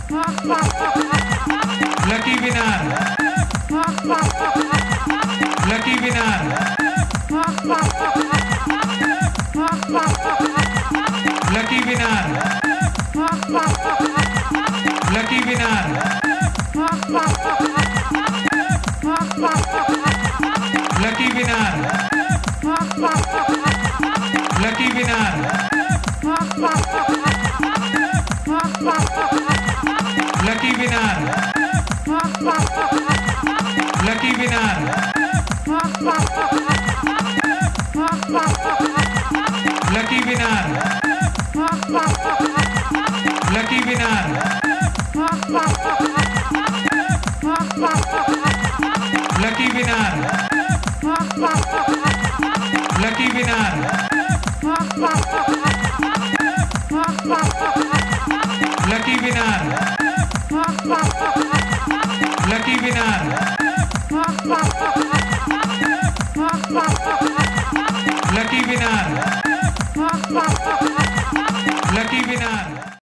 Lucky winner, lucky winner, lucky winner, lucky winner, lucky winner, lucky winner, lucky winner, lucky winner, lucky winner, lucky winner, lucky winner, lucky winner, lucky winner, lucky winner, lucky winner, lucky winner.